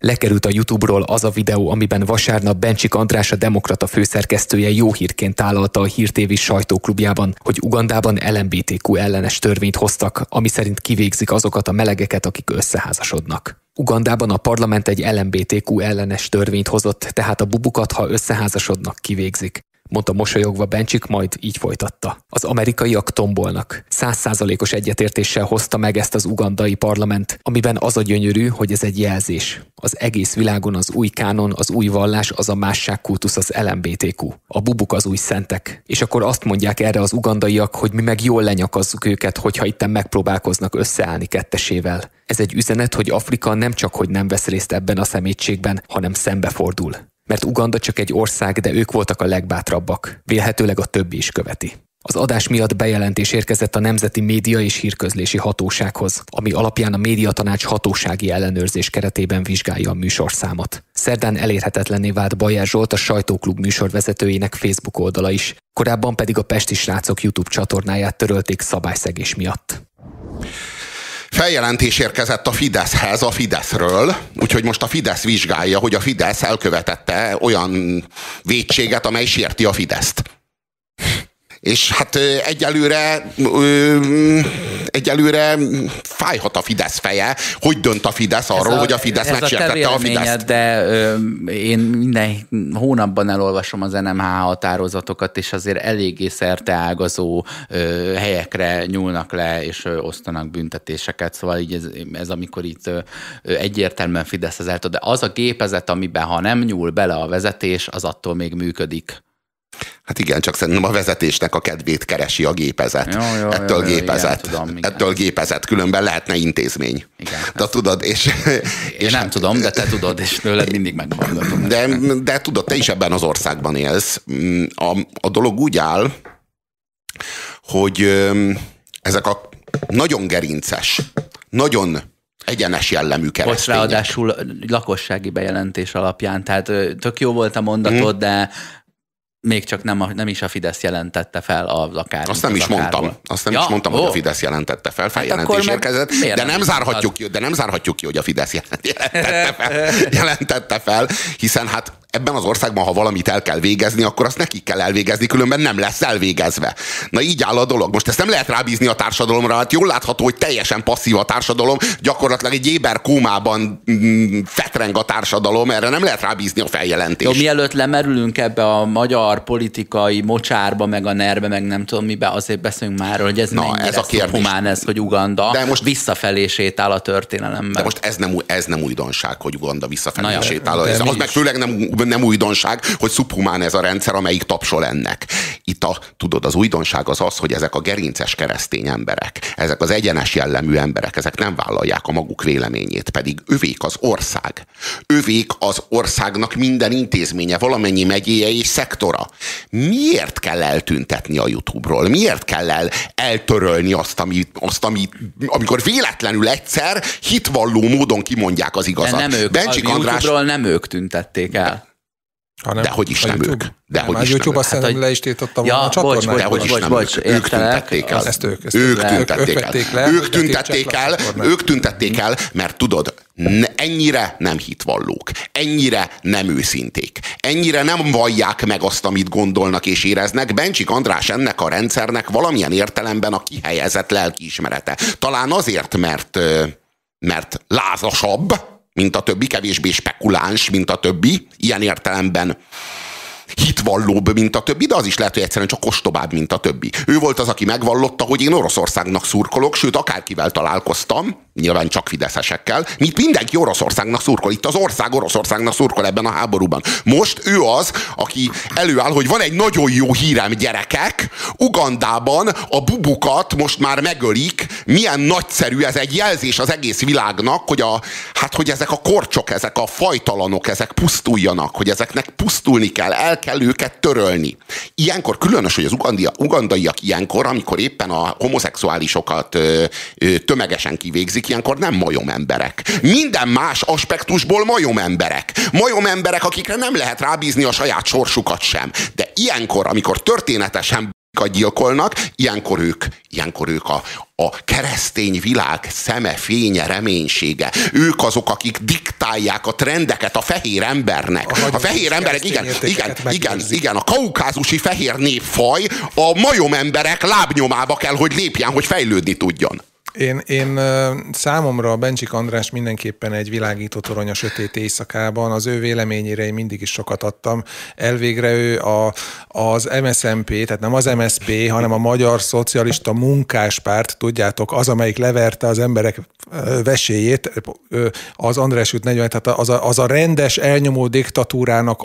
Lekerült a YouTube-ról az a videó, amiben vasárnap Bencsik András, a Demokrata főszerkesztője jó hírként tálalta a Hír TV sajtóklubjában, hogy Ugandában LMBTQ ellenes törvényt hoztak, ami szerint kivégzik azokat a melegeket, akik összeházasodnak. Ugandában a parlament egy LMBTQ ellenes törvényt hozott, tehát a bubukat, ha összeházasodnak, kivégzik, mondta mosolyogva Bencsik, majd így folytatta. Az amerikaiak tombolnak. 100%-os egyetértéssel hozta meg ezt az ugandai parlament, amiben az a gyönyörű, hogy ez egy jelzés. Az egész világon az új kánon, az új vallás, az a másságkultusz, az LMBTQ. A bubuk az új szentek. És akkor azt mondják erre az ugandaiak, hogy mi meg jól lenyakazzuk őket, hogyha itten megpróbálkoznak összeállni kettesével. Ez egy üzenet, hogy Afrika nem csak hogy nem vesz részt ebben a szemétségben, hanem szembefordul. Mert Uganda csak egy ország, de ők voltak a legbátrabbak. Vélhetőleg a többi is követi. Az adás miatt bejelentés érkezett a Nemzeti Média és Hírközlési Hatósághoz, ami alapján a Médiatanács hatósági ellenőrzés keretében vizsgálja a műsorszámot. Szerdán elérhetetlenné vált Bajer Zsolt, a Sajtóklub műsorvezetőjének Facebook oldala is, korábban pedig a Pesti Srácok YouTube csatornáját törölték szabályszegés miatt. Feljelentés érkezett a Fideszhez a Fideszről, úgyhogy most a Fidesz vizsgálja, hogy a Fidesz elkövetette olyan vétséget, amely sérti a Fideszt. És hát egyelőre fájhat a Fidesz feje, hogy dönt a Fidesz arról, hogy a Fidesz megsértette a Fideszt. De én minden hónapban elolvasom az NMH határozatokat, és azért eléggé szerteágazó helyekre nyúlnak le, és osztanak büntetéseket. Szóval így ez amikor itt egyértelműen Fidesz az eltől. De az a gépezet, amiben ha nem nyúl bele a vezetés, az attól még működik. Hát igen, csak szerintem a vezetésnek a kedvét keresi a gépezet. Ettől gépezet. Ettől gépezet, különben lehetne intézmény. Igen, de tudod, és nem tudom, de te tudod, és tőled mindig meghallgatom. De tudod, te is ebben az országban élsz. A dolog úgy áll, hogy ezek a nagyon gerinces, nagyon egyenes jellemű keresztények. Most ráadásul lakossági bejelentés alapján, tehát tök jó volt a mondatod, de még csak nem is a Fidesz jelentette fel az akár. Azt nem is mondtam. Azt nem is mondtam, hogy a Fidesz jelentette fel. Feljelentés érkezett. De nem zárhatjuk ki, hogy a Fidesz jelentette fel, hiszen hát ebben az országban, ha valamit el kell végezni, akkor azt nekik kell elvégezni, különben nem lesz elvégezve. Na így áll a dolog. Most ezt nem lehet rábízni a társadalomra, hát jól látható, hogy teljesen passzív a társadalom, gyakorlatilag egy éber kómában fetreng a társadalom, erre nem lehet rábízni a feljelentést. Jó, mielőtt lemerülünk ebbe a magyar politikai mocsárba, meg a nerbe, meg nem tudom mibe, azért beszélünk már, hogy ez mennyire humán ez, hogy Uganda visszafelé sétál a történelemben. De most ez nem újdonság, hogy Uganda visszafelé sétál. Az meg főleg nem újdonság, hogy szubhumán ez a rendszer, amelyik tapsol ennek. Itt tudod, az újdonság az, hogy ezek a gerinces keresztény emberek, ezek az egyenes jellemű emberek, ezek nem vállalják a maguk véleményét, pedig övék az ország. Övék az országnak minden intézménye, valamennyi megyéje és szektora. Miért kell eltüntetni a YouTube-ról? Miért kell eltörölni azt, amikor véletlenül egyszer hitvalló módon kimondják az igazat? De nem ők, Bencsik a YouTube-ról nem ők tüntették el. De hogy is nem ők. A YouTube azt nem le is tiltotta volna a csatornát. De hogy is nem ők tüntették el. Ők tüntették el, mert tudod, ennyire nem hitvallók, ennyire nem őszinték, ennyire nem vallják meg azt, amit gondolnak és éreznek. Bencsik András ennek a rendszernek valamilyen értelemben a kihelyezett lelkiismerete. Talán azért, mert lázasabb, mint a többi, kevésbé spekuláns, mint a többi, ilyen értelemben hitvallóbb, mint a többi, de az is lehet, hogy egyszerűen csak ostobább, mint a többi. Ő volt az, aki megvallotta, hogy én Oroszországnak szurkolok, sőt, akárkivel találkoztam, nyilván csak fideszesekkel, mindenki Oroszországnak szurkol. Itt az ország Oroszországnak szurkol ebben a háborúban. Most ő az, aki előáll, hogy van egy nagyon jó hírem, gyerekek, Ugandában a bubukat most már megölik, milyen nagyszerű, ez egy jelzés az egész világnak, hogy ezek a korcsok, ezek a fajtalanok, ezek pusztuljanak, hogy ezeknek pusztulni kell, el kell őket törölni. Ilyenkor különös, hogy az ugandaiak ilyenkor, amikor éppen a homoszexuálisokat tömegesen kivégzik, ilyenkor nem majomemberek. Minden más aspektusból majomemberek. Majomemberek, akikre nem lehet rábízni a saját sorsukat sem. De ilyenkor, amikor történetesen gyilkolnak, ilyenkor ők a keresztény világ szeme, fénye, reménysége. Ők azok, akik diktálják a trendeket a fehér embernek. A fehér emberek, igen, a kaukázusi fehér népfaj a majom emberek lábnyomába kell, hogy lépjen, hogy fejlődni tudjon. Én számomra a Bencsik András mindenképpen egy világító torony a sötét éjszakában. Az ő véleményére én mindig is sokat adtam. Elvégre ő az MSZNP, tehát nem az MSZP, hanem a Magyar Szocialista Munkáspárt, tudjátok, az, amelyik leverte az emberek vesélyét, az András út 40, tehát az a rendes elnyomó diktatúrának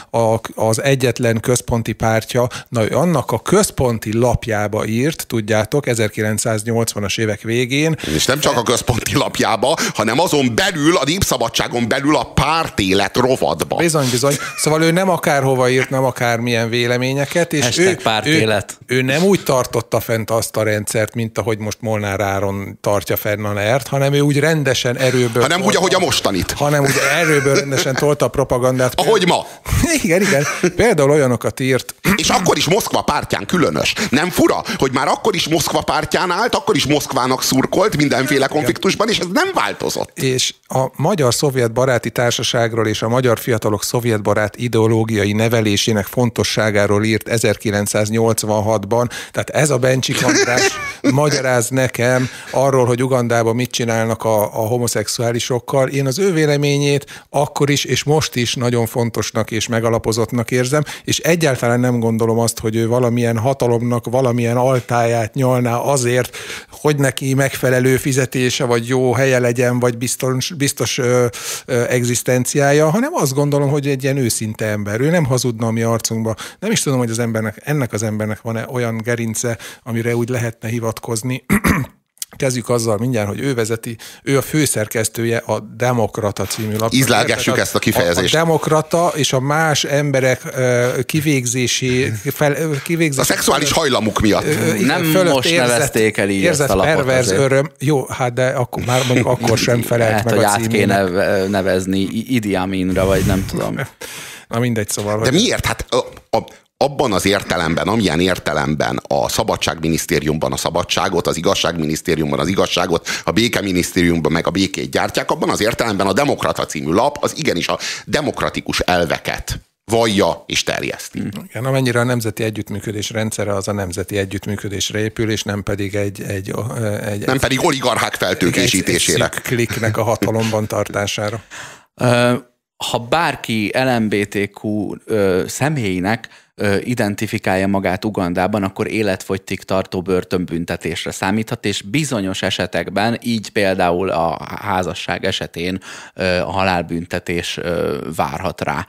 az egyetlen központi pártja, na annak a központi lapjába írt, tudjátok, 1980-as évek végén. És nem csak a központi lapjába, hanem azon belül, a Népszabadságon belül a pártélet rovadba. Bizony. Szóval ő nem akárhova írt, nem akármilyen véleményeket, és ő nem úgy tartotta fent azt a rendszert, mint ahogy most Molnár Áron tartja fenn a NER-t, hanem ő úgy rendesen erőből... Hanem úgy, ahogy a mostanit. Hanem úgy erőből rendesen tolta a propagandát. Ahogy ma. Igen. Például olyanokat írt. És akkor is Moszkva pártján különös. Nem fura, hogy már akkor is Moszkva pártján állt, akkor is Moszkvának szurkolt mindenféle konfliktusban, és ez nem változott. És a Magyar Szovjet Baráti Társaságról és a magyar fiatalok szovjetbarát ideológiai nevelésének fontosságáról írt 1986-ban. Tehát ez a Bencsik András magyaráz nekem arról, hogy Ugandában mit csinálnak a homoszexuálisokkal. Én az ő véleményét akkor is és most is nagyon fontosnak és megalapozottnak érzem, és egyáltalán nem gondolom azt, hogy ő valamilyen hatalomnak valamilyen altáját nyalná azért, hogy neki megfelelő fizetése, vagy jó helye legyen, vagy biztos egzisztenciája, hanem azt gondolom, hogy egy ilyen őszinte ember. Ő nem hazudna a mi arcunkba. Nem is tudom, hogy ennek az embernek van-e olyan gerince, amire úgy lehetne hivatkozni. Kezdjük azzal mindjárt, hogy ő vezeti, ő a főszerkesztője a Demokrata című lapnak. Ízlelgessük ezt a kifejezést. A Demokrata és a más emberek kivégzési... A szexuális hajlamuk miatt. Nem most nevezték el így ezt a lapot. Perverz öröm. Jó, hát de akkor, már mondjuk akkor sem felelt meg a címének. Hogy át kéne nevezni Idi Aminra, vagy nem tudom. Na mindegy, szóval. De miért? Hát abban az értelemben, amilyen értelemben a Szabadságminisztériumban a szabadságot, az Igazságminisztériumban az igazságot, a Békeminisztériumban meg a békét gyártják, abban az értelemben a Demokrata című lap az igenis a demokratikus elveket vallja és terjeszti. Igen, amennyire a nemzeti együttműködés rendszere az a nemzeti együttműködésre épül, és nem pedig nem pedig oligarchák feltőkésítésére. Egy kliknek a hatalomban tartására. Ha bárki LMBTQ személynek identifikálja magát Ugandában, akkor életfogytig tartó börtönbüntetésre számíthat, és bizonyos esetekben, így például a házasság esetén a halálbüntetés várhat rá.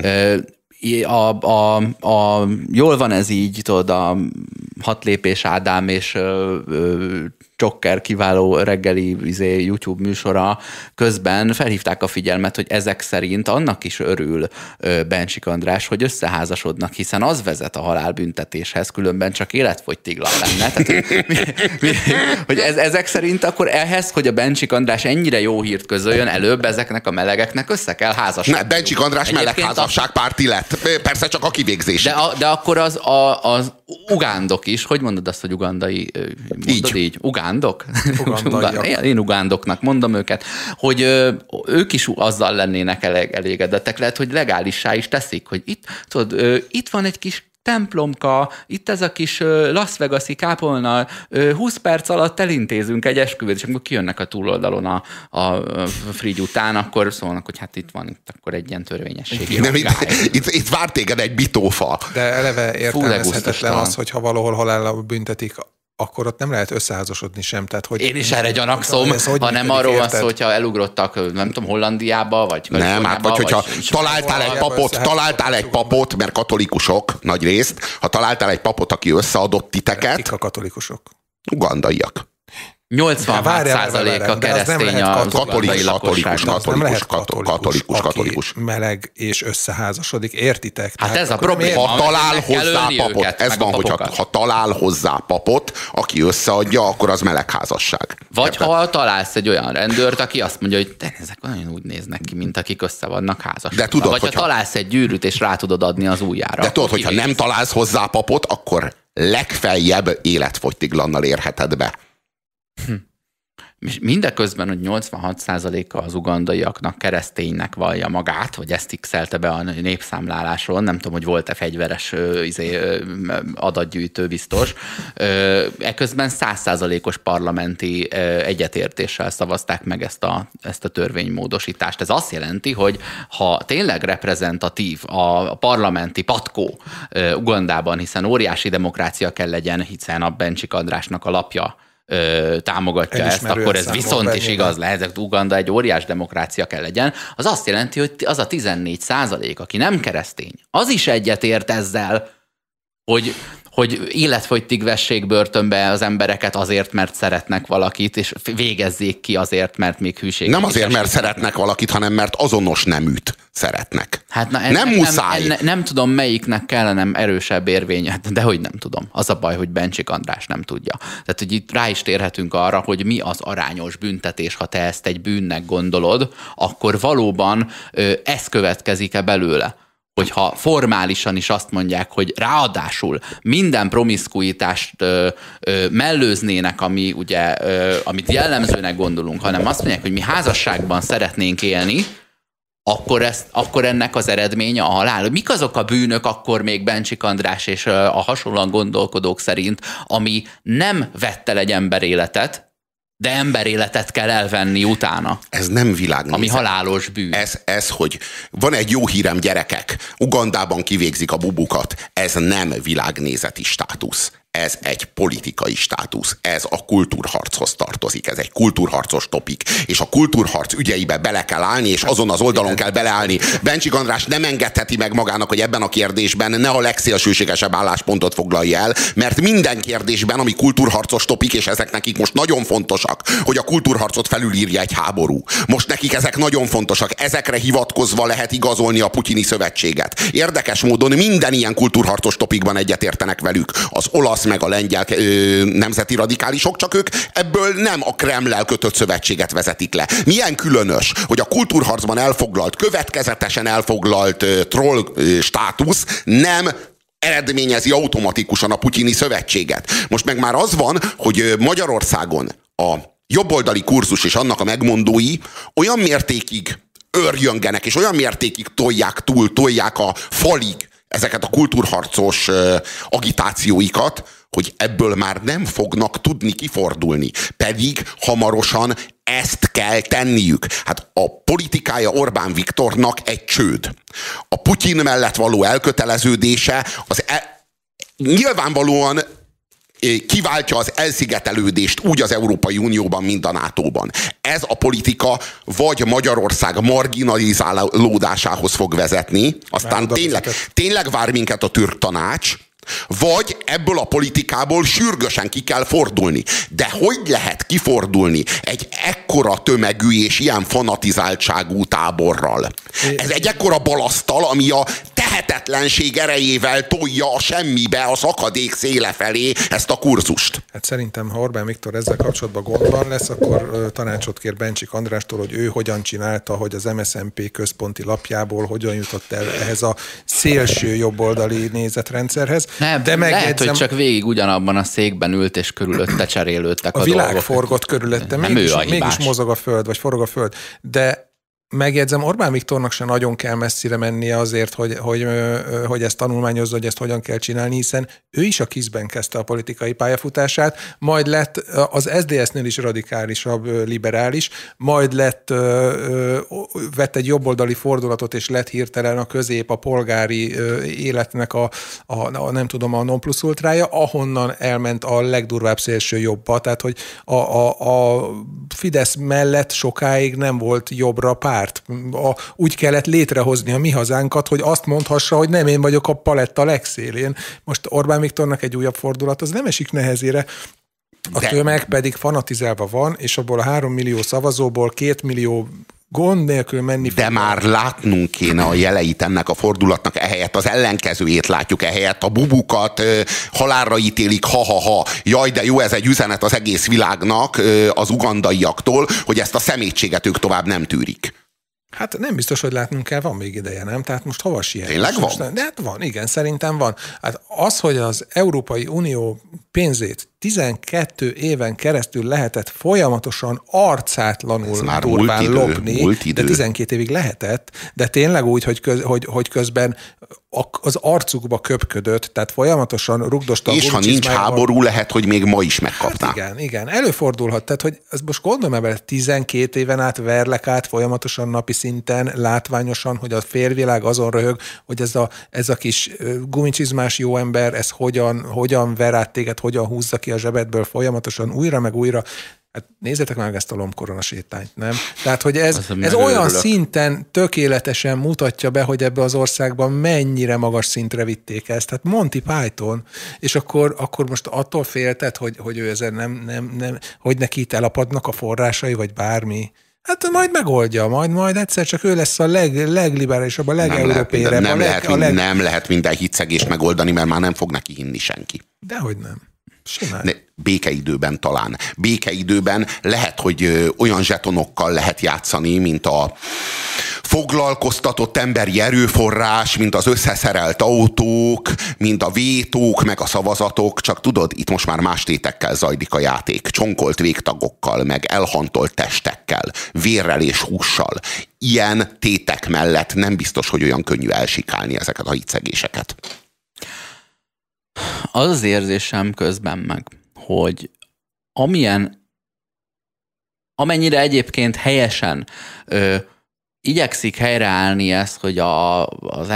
Jól van ez így, tudod, a 6 lépés Ádám és Csokker kiváló reggeli YouTube műsora közben felhívták a figyelmet, hogy ezek szerint annak is örül Bencsik András, hogy összeházasodnak, hiszen az vezet a halálbüntetéshez, különben csak életfogytiglan lenne. Tehát, hogy ezek szerint akkor ehhez, hogy a Bencsik András ennyire jó hírt közöljön, előbb ezeknek a melegeknek össze kell házasodni. Ne, Bencsik András melegházasságpárti lett. Persze csak a kivégzés. De akkor az ugándok is, hogy mondod azt, hogy ugandai? Mondod így. Ugándok? Én ugándoknak mondom őket, hogy ők is azzal lennének elégedettek. Lehet, hogy legálissá is teszik, hogy itt van egy kis templomka, itt ez a kis Las Vegas-i kápolna, 20 perc alatt elintézünk egy esküvőt, és amikor kijönnek a túloldalon a Frigy után, akkor szólnak, hogy hát itt van akkor egy ilyen törvényességi. Itt vár téged egy bitófa. De eleve értelmezhetetlen az, hogyha valahol halállal büntetik, akkor ott nem lehet összeházasodni sem. Tehát, hogy én is erre gyanakszom, hanem arról van szó, hogyha elugrottak, nem tudom, Hollandiába, vagy nem, hát vagy hogyha találtál egy papot, mert katolikusok nagy részt, ha találtál egy papot, aki összeadott titeket. Kik a katolikusok? Ugandaiak. 86% a keresztény a katolikus. Meleg és összeházasodik, értitek? Hát ez a probléma. Ha talál hozzá papot, ez van, hogy ha talál hozzá papot, aki összeadja, akkor az melegházasság. Vagy ha találsz egy olyan rendőrt, aki azt mondja, hogy ezek olyan úgy néznek ki, mint akik össze vannak házasodva. Vagy ha találsz egy gyűrűt, és rá tudod adni az ujjára. De tudod, hogyha nem találsz hozzá papot, akkor legfeljebb életfogytiglannal érheted be. Mindeközben, hogy 86%-a az ugandaiaknak kereszténynek vallja magát, vagy ezt x-elte be a népszámláláson, nem tudom, hogy volt-e fegyveres adatgyűjtő biztos. Eközben 100%-os parlamenti egyetértéssel szavazták meg ezt a törvénymódosítást. Ez azt jelenti, hogy ha tényleg reprezentatív a parlamenti patkó Ugandában, hiszen óriási demokrácia kell legyen, hiszen a Bencsik Andrásnak a lapja támogatja ezt, akkor ez viszont is igaz lehet, Uganda egy óriás demokrácia kell legyen, az azt jelenti, hogy az a 14%, aki nem keresztény, az is egyetért ezzel, hogy életfogytig vessék börtönbe az embereket azért, mert szeretnek valakit, és végezzék ki azért, mert még hűség. Nem azért, mert szeretnek valakit, hanem mert azonos neműt szeretnek. Hát nem muszáj. Nem tudom, melyiknek kellene erősebb érvény, de hogy nem tudom. Az a baj, hogy Bencsik András nem tudja. Tehát, hogy itt rá is térhetünk arra, hogy mi az arányos büntetés, ha te ezt egy bűnnek gondolod, akkor valóban ez következik-e belőle? Hogyha formálisan is azt mondják, hogy ráadásul minden promiszkuitást mellőznének, ami ugye, amit jellemzőnek gondolunk, hanem azt mondják, hogy mi házasságban szeretnénk élni, akkor ennek az eredménye a halál. Mik azok a bűnök akkor még Bencsik András és a hasonlóan gondolkodók szerint, ami nem vett el egy ember életet, de emberéletet kell elvenni utána. Ez nem világnézet. Ami halálos bűn. Ez, hogy van egy jó hírem, gyerekek, Ugandában kivégzik a bubukat. Ez nem világnézeti státusz. Ez egy politikai státusz. Ez a kultúrharchoz tartozik. Ez egy kultúrharcos topik. És a kultúrharc ügyeibe bele kell állni, és azon az oldalon kell beleállni. Bencsik András nem engedheti meg magának, hogy ebben a kérdésben ne a legszélsőségesebb álláspontot foglalja el, mert minden kérdésben, ami kultúrharcos topik, és ezek nekik most nagyon fontosak, hogy a kultúrharcot felülírja egy háború. Most nekik ezek nagyon fontosak. Ezekre hivatkozva lehet igazolni a putyini szövetséget. Érdekes módon minden ilyen kultúrharcos topikban egyetértenek velük. Az olasz meg a lengyel nemzeti radikálisok, csak ők ebből nem a Kremllel kötött szövetséget vezetik le. Milyen különös, hogy a kultúrharcban elfoglalt, következetesen elfoglalt troll státusz nem eredményezi automatikusan a putyini szövetséget. Most meg már az van, hogy Magyarországon a jobboldali kurzus és annak a megmondói olyan mértékig örjöngenek, és olyan mértékig tolják a falig ezeket a kultúrharcos agitációikat, hogy ebből már nem fognak tudni kifordulni. Pedig hamarosan ezt kell tenniük. Hát a politikája Orbán Viktornak egy csőd. A Putyin mellett való elköteleződése nyilvánvalóan kiváltja az elszigetelődést úgy az Európai Unióban, mint a NATO-ban. Ez a politika vagy Magyarország marginalizálódásához fog vezetni, aztán tényleg vár minket a türk tanács, vagy ebből a politikából sürgősen ki kell fordulni. De hogy lehet kifordulni egy ekkora tömegű és ilyen fanatizáltságú táborral? Ez egy ekkora balasztal, ami a tehetetlenség erejével tolja a semmibe, a szakadék széle felé ezt a kurzust. Hát szerintem, ha Orbán Viktor ezzel kapcsolatban gondban lesz, akkor tanácsot kér Bencsik Andrástól, hogy ő hogyan csinálta, hogy az MSZNP központi lapjából hogyan jutott el ehhez a szélső jobboldali nézetrendszerhez. Nem, de lehet, hogy csak végig ugyanabban a székben ült, és körülötte cserélődtek a világ dolgok. Forgott körülötte, mégis mozog a föld, vagy forog a föld. De megjegyzem, Orbán Viktornak se nagyon kell messzire mennie azért, hogy ezt tanulmányozza, hogy ezt hogyan kell csinálni, hiszen ő is a KISZ-ben kezdte a politikai pályafutását, majd lett az SZDSZ-nél is radikálisabb, liberális, majd vett egy jobboldali fordulatot, és lett hirtelen a közép, a polgári életnek a nem tudom, a non plus ultrája, ahonnan elment a legdurvább szélső jobba. Tehát, hogy a Fidesz mellett sokáig nem volt jobbra párt. Úgy kellett létrehozni a mi hazánkat, hogy azt mondhassa, hogy nem én vagyok a paletta legszélén. Most Orbán Viktornak egy újabb fordulat, az nem esik nehezére. A tömeg pedig fanatizálva van, és abból a 3 millió szavazóból 2 millió gond nélkül menni. De már látnunk kéne a jeleit ennek a fordulatnak, ehelyett az ellenkezőjét látjuk, ehelyett a bubukat halálra ítélik, ha-ha-ha. Jaj, de jó, ez egy üzenet az egész világnak, az ugandaiaktól, hogy ezt a szemétséget ők tovább nem tűrik. Hát nem biztos, hogy látnunk kell, van még ideje, nem? Tehát most hova siet? Tényleg van? De hát van, igen, szerintem van. Hát az, hogy az Európai Unió pénzét 12 éven keresztül lehetett folyamatosan arcátlanul durván lopni, de 12 évig lehetett, de tényleg úgy, hogy közben az arcukba köpködött, tehát folyamatosan rugdosta. És ha nincs háború, lehet, hogy még ma is megkapná. Hát igen, előfordulhat. Tehát, hogy ez most gondolom ebben 12 éven át verlek át folyamatosan napi szinten, látványosan, hogy a félvilág azon röhög, hogy ez a kis gumicsizmás jó ember, ez hogyan ver át téged, hogyan húzza ki a zsebedből folyamatosan újra meg újra. Hát nézzétek meg ezt a lombkorona sétányt, nem? Tehát, hogy ez olyan szinten tökéletesen mutatja be, hogy ebbe az országban mennyire magas szintre vitték ezt. Tehát Monty Python, és akkor most attól félted, hogy ő ezen nem, hogy neki itt elapadnak a forrásai, vagy bármi. Hát majd megoldja, majd egyszer csak ő lesz a legliberálisabb, a legeurópérabb. Nem lehet minden hitszegést megoldani, mert már nem fog neki hinni senki. Dehogy nem. Simán. Békeidőben talán. Békeidőben lehet, hogy olyan zsetonokkal lehet játszani, mint a foglalkoztatott emberi erőforrás, mint az összeszerelt autók, mint a vétók, meg a szavazatok, csak tudod, itt most már más tétekkel zajlik a játék. Csonkolt végtagokkal, meg elhantolt testekkel, vérrel és hússal. Ilyen tétek mellett nem biztos, hogy olyan könnyű elsikálni ezeket a hiccegéseket. Az az érzésem közben meg, hogy amennyire egyébként helyesen igyekszik helyreállni ezt, hogy az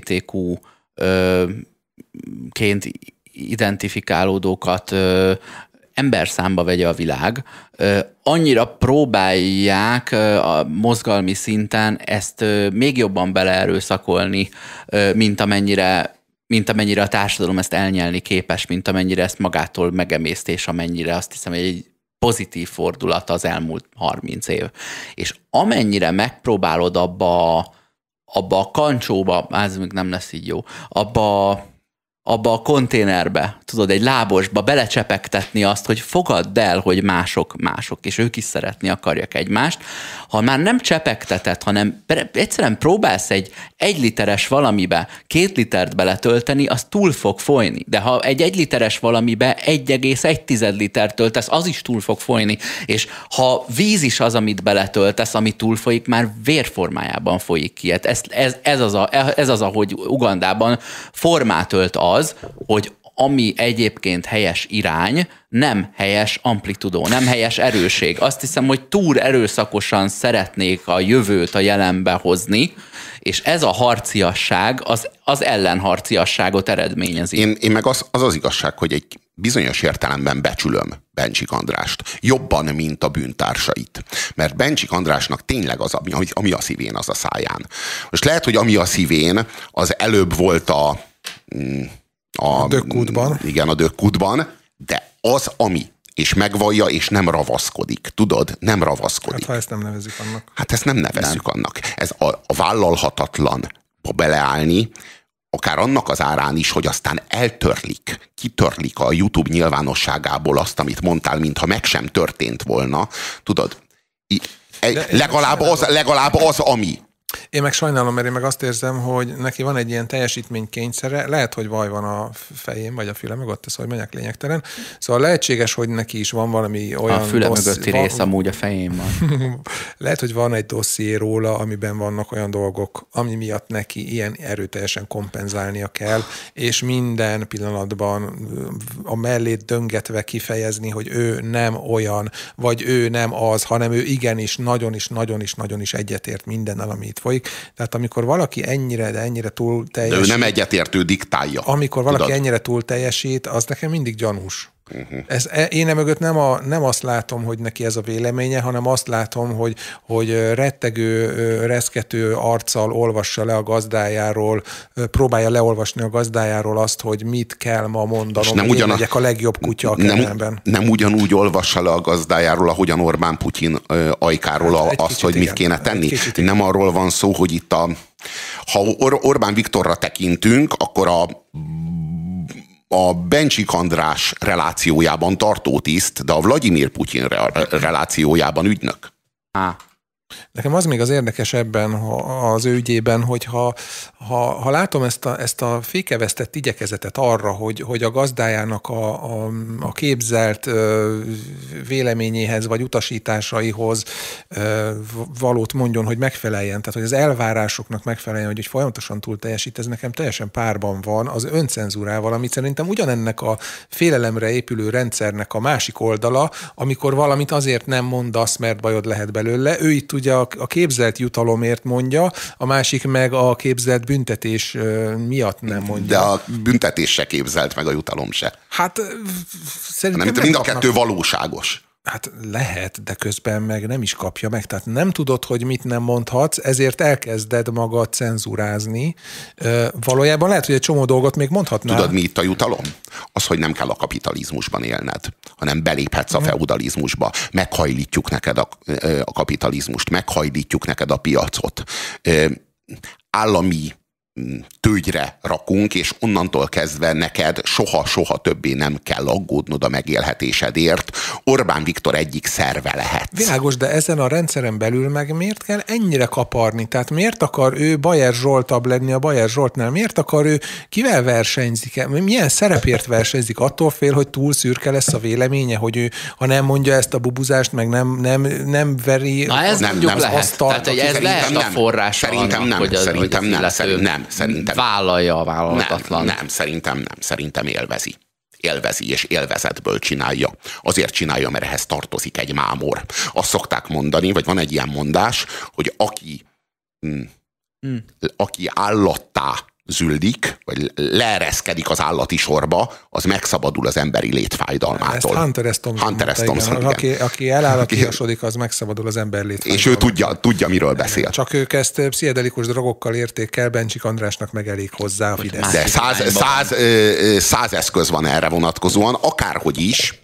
LMBTQ-ként identifikálódókat emberszámba vegye a világ, annyira próbálják a mozgalmi szinten ezt még jobban beleerőszakolni, mint amennyire a társadalom ezt elnyelni képes, mint amennyire ezt magától megemészt, és amennyire azt hiszem, hogy egy pozitív fordulat az elmúlt 30 év. És amennyire megpróbálod abba a kancsóba, ez még nem lesz így jó, abba a konténerbe, tudod, egy lábosba belecsepegtetni azt, hogy fogadd el, hogy mások, és ők is szeretni akarják egymást. Ha már nem csepegteted, hanem egyszerűen próbálsz egy 1 literes valamibe 2 litert beletölteni, az túl fog folyni. De ha egy 1 literes valamibe 1,1 litert töltesz, az is túl fog folyni. És ha víz is az, amit beletöltesz, ami túl folyik, már vérformájában folyik ki. Ez az, ahogy Ugandában formát ölt az, hogy ami egyébként helyes irány, nem helyes amplitudó, nem helyes erőség. Azt hiszem, hogy túl erőszakosan szeretnék a jövőt a jelenbe hozni, és ez a harciasság az ellenharciasságot eredményezi. Én meg az igazság, hogy egy bizonyos értelemben becsülöm Bencsik Andrást. Jobban, mint a bűntársait. Mert Bencsik Andrásnak tényleg az, ami a szívén, az a száján. Most lehet, hogy ami a szívén, az előbb volt a dökkútban. Igen, a dökkútban, de az, ami, és megvallja, és nem ravaszkodik. Tudod? Nem ravaszkodik. Hát ha ezt nem nevezzük annak. Hát ezt nem nevezzük annak. Ez a vállalhatatlan beleállni, akár annak az árán is, hogy aztán kitörlik a YouTube nyilvánosságából azt, amit mondtál, mintha meg sem történt volna. Tudod? Legalább az, ami. Én meg sajnálom, mert én meg azt érzem, hogy neki van egy ilyen teljesítménykényszere, lehet, hogy vaj van a fején, vagy a füle mögött, ez hogy mondják, lényegtelen. Szóval lehetséges, hogy neki is van valami olyan... A füle mögötti rész amúgy a fején van. Lehet, hogy van egy dosszié róla, amiben vannak olyan dolgok, ami miatt neki ilyen erőteljesen kompenzálnia kell, és minden pillanatban a mellét döngetve kifejezni, hogy ő nem olyan, vagy ő nem az, hanem ő igenis, nagyon is egyetért mindennel, ami itt folyik. Tehát amikor valaki ennyire túl teljesít... De ő nem egyetértő, diktálja. Amikor valaki ennyire túl teljesít, az nekem mindig gyanús. Én mögött nem azt látom, hogy neki ez a véleménye, hanem azt látom, hogy rettegő, reszkető arccal olvassa le a gazdájáról, próbálja leolvasni a gazdájáról azt, hogy mit kell ma mondanom, hogy én legyek a legjobb kutya a kemelemben. Nem ugyanúgy olvassa le a gazdájáról, ahogyan Orbán Putyin ajkáról azt, hogy mit kéne tenni. Nem arról van szó, hogy itt ha Orbán Viktorra tekintünk, akkor a Bencsik András relációjában tartótiszt, de a Vladimir Putyin relációjában ügynök. Nekem az még az érdekes ebben az ő ügyében, hogy ha látom ezt a fékevesztett igyekezetet arra, hogy a gazdájának a képzelt véleményéhez vagy utasításaihoz valót mondjon, hogy megfeleljen, tehát hogy az elvárásoknak megfeleljen, hogy folyamatosan túl teljesít, ez nekem teljesen párban van az öncenzúrával, amit szerintem ugyanennek a félelemre épülő rendszernek a másik oldala, amikor valamit azért nem mondasz, mert bajod lehet belőle. Ő itt ugye a képzelt jutalomért mondja, a másik meg a képzelt büntetés miatt nem mondja. De a büntetés se képzelt, meg a jutalom se. Hát szerintem mind a kettő valóságos. Hát lehet, de közben meg nem is kapja meg. Tehát nem tudod, hogy mit nem mondhatsz, ezért elkezded magad cenzúrázni. Valójában lehet, hogy egy csomó dolgot még mondhatnál. Tudod, mi itt a jutalom? Az, hogy nem kell a kapitalizmusban élned, hanem beléphetsz a feudalizmusba. Meghajlítjuk neked a kapitalizmust, meghajlítjuk neked a piacot. Állami tőgyre rakunk, és onnantól kezdve neked soha többé nem kell aggódnod a megélhetésedért. Orbán Viktor egyik szerve lehet. Világos, de ezen a rendszeren belül meg miért kell ennyire kaparni? Tehát miért akar ő Bayer Zsoltabb lenni a Bayer Zsoltnál? Miért akar ő, kivel versenyzik? Milyen szerepért versenyzik? Attól fél, hogy túl szürke lesz a véleménye, hogy ő, ha nem mondja ezt a bubuzást, meg nem veri... Na ez nem lehet. Tehát, hogy ez lehet a forrás. Szerintem vállalja a vállalhatatlan. Nem, szerintem élvezi. Élvezi, és élvezetből csinálja. Azért csinálja, mert ehhez tartozik egy mámor. Azt szokták mondani, vagy van egy ilyen mondás, hogy aki állattá züldik, vagy leereszkedik az állati sorba, az megszabadul az emberi létfájdalmától. Ezt Hunter S. Thompson, aki elállatiasodik, az megszabadul az ember létfájdalmától. És ő tudja, miről beszél. Csak ők ezt pszichedelikus drogokkal érték el, Bencsik Andrásnak meg elég hozzá a Fidesz. De 100 eszköz van erre vonatkozóan, akárhogy is,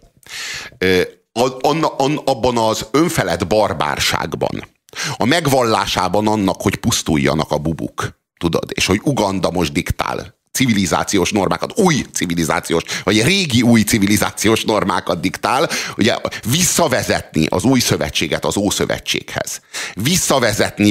abban az önfelett barbárságban, a megvallásában annak, hogy pusztuljanak a bubuk, tudod, és hogy Uganda most diktál civilizációs normákat, vagy régi új civilizációs normákat diktál, ugye visszavezetni az új szövetséget az Ószövetséghez, visszavezetni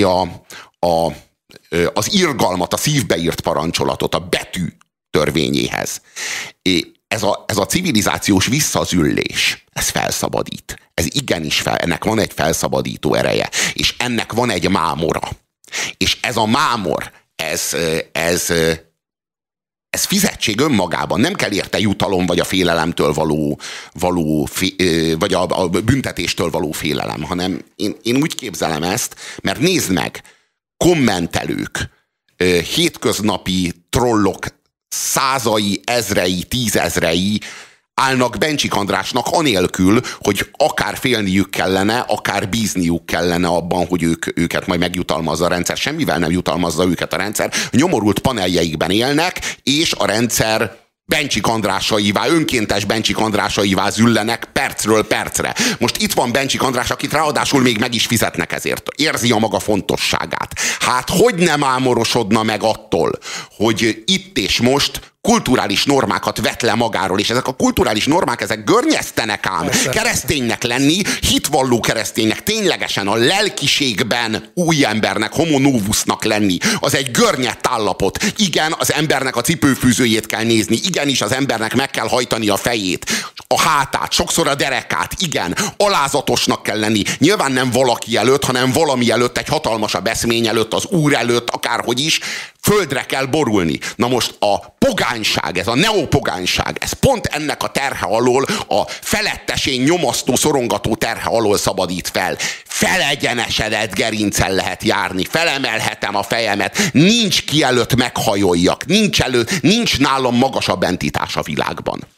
az irgalmat, a szívbeírt parancsolatot a betű törvényéhez. Ez a civilizációs visszazüllés, ez felszabadít. Ez igenis ennek van egy felszabadító ereje, és ennek van egy mámora. És ez a mámor, ez fizetség önmagában. Nem kell érte jutalom, vagy a félelemtől vagy a büntetéstől való félelem, hanem én úgy képzelem ezt, mert nézd meg, kommentelők, hétköznapi trollok százai, ezrei, tízezrei állnak Bencsik Andrásnak anélkül, hogy akár félniük kellene, akár bízniuk kellene abban, hogy őket majd megjutalmazza a rendszer. Semmivel nem jutalmazza őket a rendszer. Nyomorult paneljeikben élnek, és a rendszer Bencsik Andrásaivá, önkéntes Bencsik Andrásaivá züllenek percről percre. Most itt van Bencsik András, akit ráadásul még meg is fizetnek ezért. Érzi a maga fontosságát. Hát hogy nem ámorosodna meg attól, hogy itt és most kulturális normákat vet le magáról, és ezek a kulturális normák, ezek görnyesztenek ám. Kereszténynek lenni, hitvalló kereszténynek, ténylegesen a lelkiségben új embernek, homo novusnak lenni, az egy görnyett állapot. Igen, az embernek a cipőfűzőjét kell nézni, igenis az embernek meg kell hajtani a fejét, a hátát, sokszor a derekát, igen, alázatosnak kell lenni. Nyilván nem valaki előtt, hanem valami előtt, egy hatalmasabb eszmény előtt, az Úr előtt, akárhogy is, földre kell borulni. Na most a pogányság, ez a neopogányság, ez pont ennek a terhe alól, a felettesén nyomasztó, szorongató terhe alól szabadít fel. Felegyenesedett gerincen lehet járni, felemelhetem a fejemet, nincs ki előtt meghajoljak, nincs nálam magasabb entitás a világban.